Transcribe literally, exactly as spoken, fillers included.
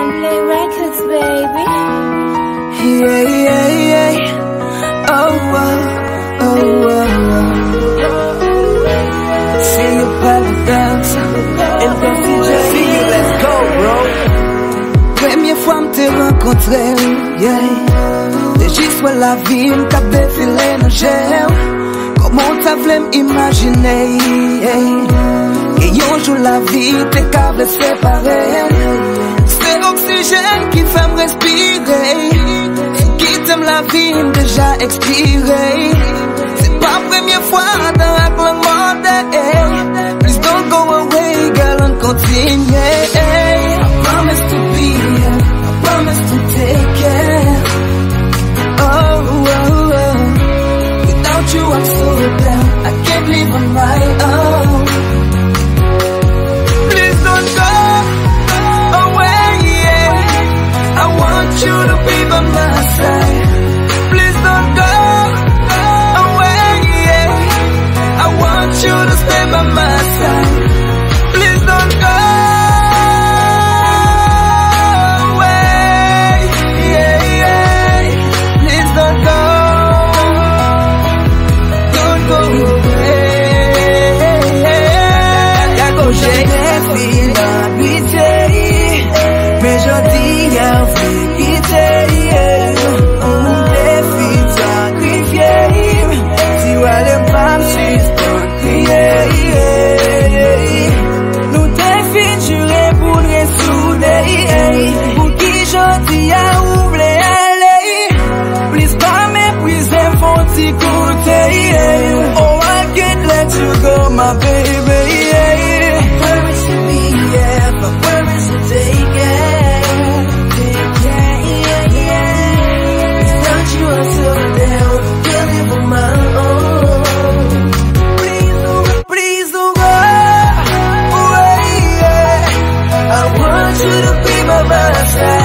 Play records, baby. Yeah, yeah, yeah. Oh, oh, oh, oh. See you paradise. And the C J. See you, let's go, bro. Première fois m'te rencontré, yeah. Et j'y sois la vie, m't'a défilé dans gel. Comment t'as voulu m'imaginer, yeah. Et yon jour la vie, tes câbles séparés. C'est l'oxygène qui fait me respirer. Qui t'aime la vie, déjà expiré. C'est pas la première fois dans la monde, hey. Please don't go away, girl, on continue. Hey. I promise to be here, I promise to take care. Oh, oh, oh. Without you, I'm so down, I can't live on my own. Please don't go away, yeah. I want you to be by my side. Please don't go away, yeah. I want you to stay by my side. Please don't go away, yeah, yeah. Please don't go, don't go away. Y'a go j'ai fini l'habitude, mais je dis y'a vérité. On défie sacrifier, si ou elle est pas si nous défini juré pour les souder. Pour qui je dis à ouvrir aller. Please pas mépriser, faut t'écouter. Oh, I can't let you go, my baby. Where is to be, yeah, but where is to take it? Take it, yeah, yeah. Without you, I'm so down, can't live on my own. Please don't, please don't go away, yeah. I want you to be by my side.